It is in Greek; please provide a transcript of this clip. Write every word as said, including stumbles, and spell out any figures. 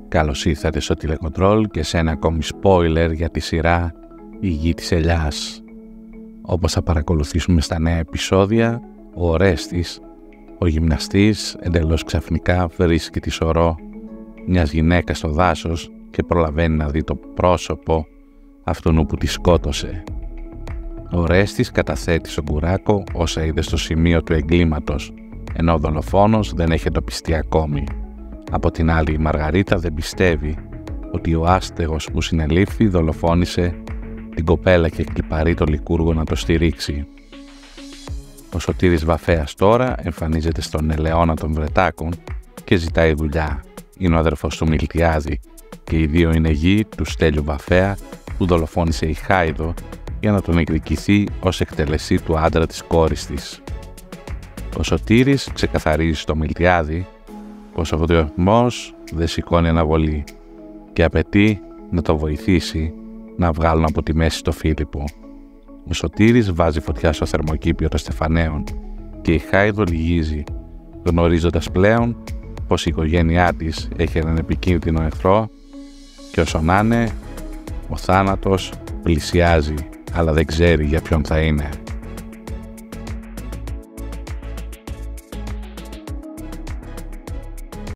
Καλώς ήρθατε στο τηλεκοντρόλ και σε ένα ακόμη spoiler για τη σειρά «Η Γη της Ελιάς». Όπως θα παρακολουθήσουμε στα νέα επεισόδια, ο Ορέστης, ο γυμναστής, εντελώς ξαφνικά βρίσκει τη σωρό μιας γυναίκας στο δάσος και προλαβαίνει να δει το πρόσωπο αυτού που τη σκότωσε. Ο Ορέστης καταθέτει στον Κουράκο όσα είδε στο σημείο του εγκλήματος, ενώ ο δολοφόνος δεν έχει εντοπιστεί ακόμη. Από την άλλη, η Μαργαρίτα δεν πιστεύει ότι ο άστεγος που συνελήφθη δολοφόνησε την κοπέλα και κλιπαρεί το Λικούργο να το στηρίξει. Ο Σωτήρης Βαφέας τώρα εμφανίζεται στον Ελαιώνα των Βρετάκων και ζητάει δουλειά. Είναι ο αδερφός του Μιλτιάδη και οι δύο είναι γη του Στέλιου Βαφέα που δολοφόνησε η Χάιδο για να τον εκδικηθεί ως εκτελεστή του άντρα της κόρης της. Ο Σωτήρης ξεκαθαρίζει στο Μιλτιάδη πως ο Διωθμός δεν σηκώνει αναβολή και απαιτεί να το βοηθήσει να βγάλουν από τη μέση το Φίλιππο. Ο Σωτήρης βάζει φωτιά στο θερμοκήπιο των Στεφανέων και η Χάιδο λυγίζει, γνωρίζοντας πλέον πως η οικογένειά της έχει έναν επικίνδυνο εχθρό και όσο να είναι, ο θάνατος πλησιάζει, αλλά δεν ξέρει για ποιον θα είναι.